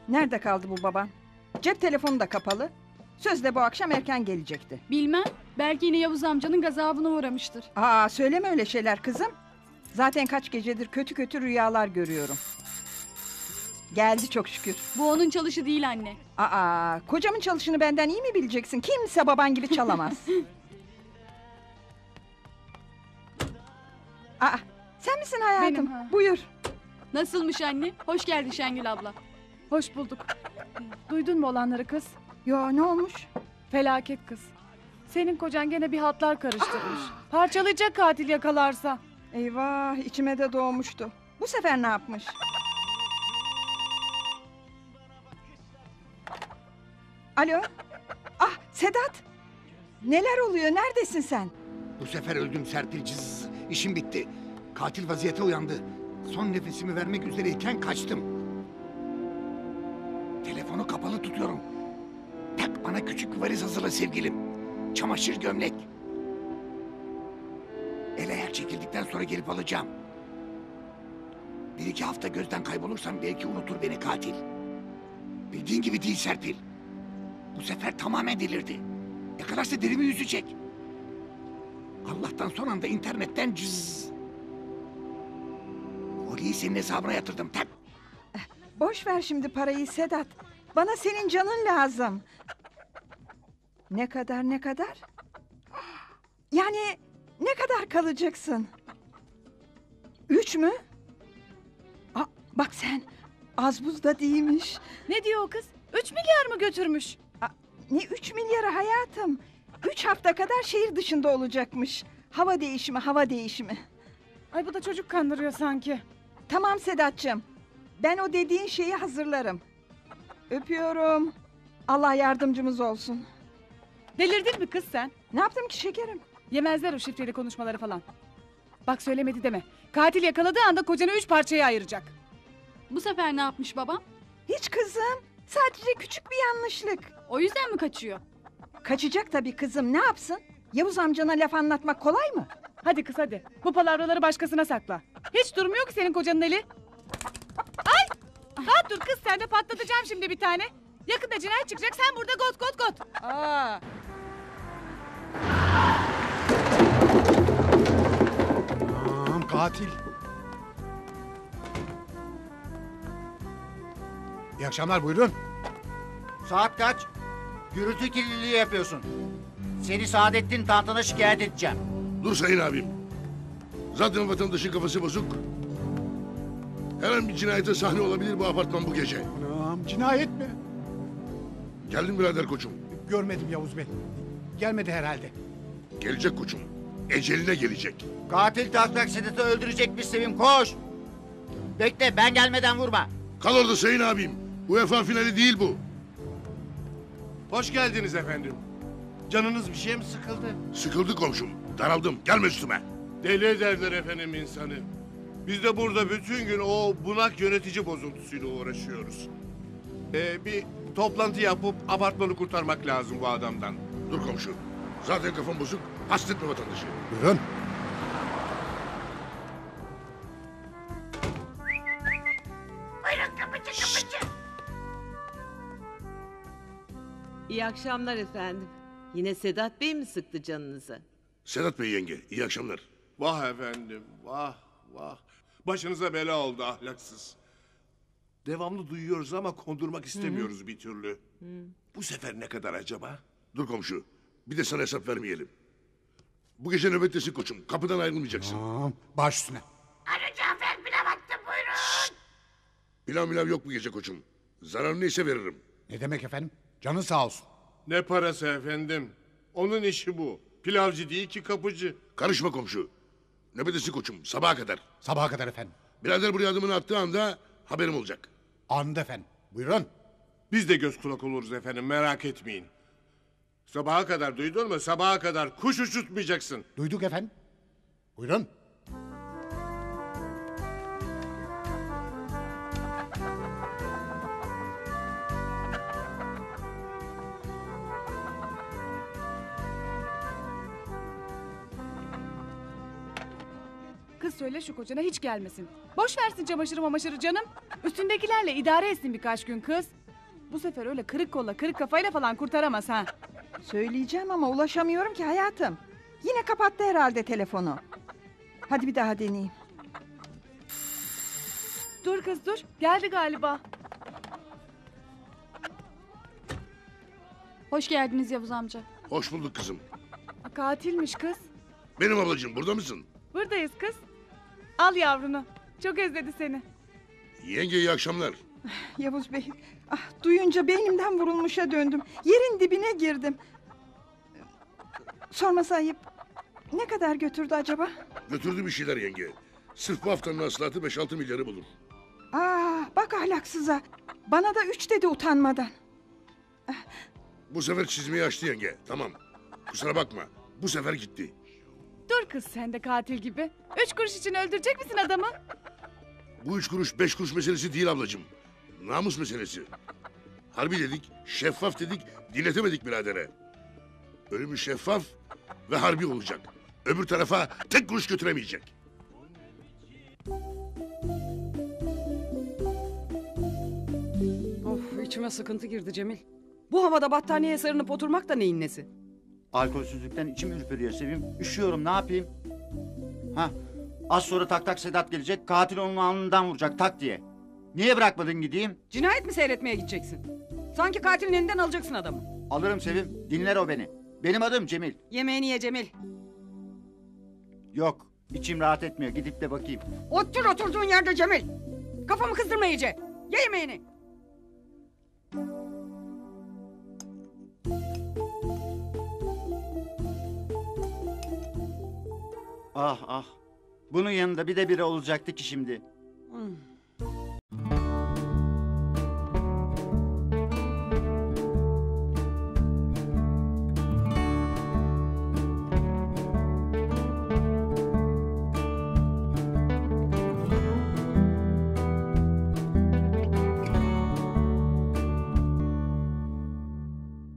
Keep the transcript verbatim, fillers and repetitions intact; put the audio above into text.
Nerede kaldı bu baban? Cep telefonu da kapalı. Sözde bu akşam erken gelecekti. Bilmem. Belki yine Yavuz amcanın gazabına uğramıştır. Aa, söyleme öyle şeyler kızım. Zaten kaç gecedir kötü kötü rüyalar görüyorum. Geldi çok şükür. Bu onun çalışı değil anne. Aa, kocamın çalışını benden iyi mi bileceksin? Kimse baban gibi çalamaz. Aa, sen misin hayatım? Benim, ha. Buyur. Nasılmış anne? Hoş geldin Şengül abla. Hoş bulduk. Duydun mu olanları kız? Yo, ne olmuş? Felaket kız. Senin kocan gene bir hatlar karıştırmış. Parçalayacak katil yakalarsa. Eyvah, içime de doğmuştu. Bu sefer ne yapmış? Alo? Ah, Sedat! Neler oluyor, neredesin sen? Bu sefer öldüm Serpil, cız. İşim bitti. Katil vaziyete uyandı. Son nefesimi vermek üzereyken kaçtım. Telefonu kapalı tutuyorum. Tak, bana küçük bir valiz hazırla sevgilim. Çamaşır, gömlek. El ayak çekildikten sonra gelip alacağım. Bir iki hafta gözden kaybolursam belki unutur beni katil. Bildiğin gibi değil Serpil. Bu sefer tamamen delirdi. Yakalarsa derimi yüzecek. Allah'tan son anda internetten cız. Orayı senin hesabına yatırdım tak. Boş ver şimdi parayı Sedat. Bana senin canın lazım. Ne kadar, ne kadar? Yani ne kadar kalacaksın? Üç mü? Aa, bak sen, az buz da değilmiş. Ne diyor o kız? Üç milyar mı götürmüş? Aa, ne üç milyarı hayatım? Üç hafta kadar şehir dışında olacakmış. Hava değişimi, hava değişimi. Ay bu da çocuk kandırıyor sanki. Tamam Sedat'cığım. Ben o dediğin şeyi hazırlarım. Öpüyorum. Allah yardımcımız olsun. Delirdin mi kız sen? Ne yaptım ki şekerim? Yemezler o şifreli konuşmaları falan. Bak söylemedi deme. Katil yakaladığı anda kocanı üç parçaya ayıracak. Bu sefer ne yapmış babam? Hiç kızım. Sadece küçük bir yanlışlık. O yüzden mi kaçıyor? Kaçacak tabii kızım. Ne yapsın? Yavuz amcana laf anlatmak kolay mı? Hadi kız hadi. Bu palavraları başkasına sakla. Hiç durmuyor ki senin kocanın eli. Ay! Rahat dur kız, sen de patlatacağım şimdi bir tane. Yakında cinayet çıkacak, sen burada got got got. Aa. Aman katil. İyi akşamlar, buyurun. Saat kaç? Gürültü kirliliği yapıyorsun. Seni Saadettin Tantan'a şikayet edeceğim. Dur sayın abim. Zaten vatandaşın kafası bozuk. Her an bir cinayete sahne olabilir bu apartman bu gece. Anam, cinayet mi? Geldim birader koçum. Görmedim Yavuz Bey. Gelmedi herhalde. Gelecek koçum. Eceline gelecek. Katil taklak Sedat'ı öldürecekmiş Sevim, koş! Bekle, ben gelmeden vurma. Kal orada sayın abim. UEFA finali değil bu. Hoş geldiniz efendim. Canınız bir şeye mi sıkıldı? Sıkıldı komşum. Daraldım. Gelme üstüme. Deli ederler efendim insanı. Biz de burada bütün gün o bunak yönetici bozuntusuyla uğraşıyoruz. Ee, bir toplantı yapıp apartmanı kurtarmak lazım bu adamdan. Dur komşu. Zaten kafam bozuk. Hasretme vatandaşı. Buyurun. İyi akşamlar efendim. Yine Sedat Bey mi sıktı canınızı? Sedat Bey yenge. İyi akşamlar. Vah efendim, vah vah. Başınıza bela oldu ahlaksız. Devamlı duyuyoruz ama kondurmak istemiyoruz Hı-hı. bir türlü. Hı. Bu sefer ne kadar acaba? Dur komşu. Bir de sana hesap vermeyelim. Bu gece nöbettesin koçum. Kapıdan ayrılmayacaksın. Tamam, baş üstüne. Alo Cafer, pilav attım buyurun. Pilav milav yok bu gece koçum. Zarar neyse veririm. Ne demek efendim? Canın sağ olsun. Ne parası efendim? Onun işi bu. Pilavcı değil ki kapıcı. Karışma komşu. Nöbettesin koçum. Sabaha kadar. Sabaha kadar efendim. Birader buraya adımını attığı anda haberim olacak. Anında efendim. Buyurun. Biz de göz kulak oluruz efendim, merak etmeyin. Sabaha kadar, duydun mu? Sabaha kadar kuş uçurtmayacaksın. Duyduk efendim. Buyurun. Kız söyle şu kocana hiç gelmesin. Boş versin çamaşırı mamaşırı canım. Üstündekilerle idare etsin birkaç gün kız. Bu sefer öyle kırık kolla kırık kafayla falan kurtaramaz ha. Söyleyeceğim ama ulaşamıyorum ki hayatım. Yine kapattı herhalde telefonu. Hadi bir daha deneyeyim. Dur kız dur. Geldi galiba. Hoş geldiniz Yavuz amca. Hoş bulduk kızım. Aa, katilmiş kız. Benim ablacığım burada mısın? Buradayız kız. Al yavrunu. Çok özledi seni. Yenge iyi akşamlar. Yavuz Bey, ah, duyunca beynimden vurulmuşa döndüm. Yerin dibine girdim. Sorması ayıp. Ne kadar götürdü acaba? Götürdü bir şeyler yenge. Sırf bu haftanın hasılatı beş altı milyarı bulur. Aa, bak ahlaksıza. Bana da üç dedi utanmadan. Bu sefer çizmeyi açtı yenge. Tamam. Kusura bakma. Bu sefer gitti. Dur kız sen de katil gibi. Üç kuruş için öldürecek misin adamı? Bu üç kuruş beş kuruş meselesi değil ablacığım. Namus meselesi. Harbi dedik, şeffaf dedik, dinletemedik biradere. Ölümü şeffaf ve harbi olacak. Öbür tarafa tek kuruş götüremeyecek. Of içime sıkıntı girdi Cemil. Bu havada battaniyeye sarınıp oturmak da neyin nesi? Alkolsüzlükten içim ürperiyor Sevim. Üşüyorum ne yapayım? Hah. Az sonra tak tak Sedat gelecek. Katil onun alnından vuracak tak diye. Niye bırakmadın gideyim? Cinayet mi seyretmeye gideceksin? Sanki katilin elinden alacaksın adamı. Alırım Sevim. Dinler o beni. Benim adım Cemil. Yemeğini ye Cemil. Yok. içim rahat etmiyor. Gidip de bakayım. Otur oturduğun yerde Cemil. Kafamı kızdırma iyice. Ye yemeğini. Ah ah. Bunun yanında bir de biri olacaktı ki şimdi.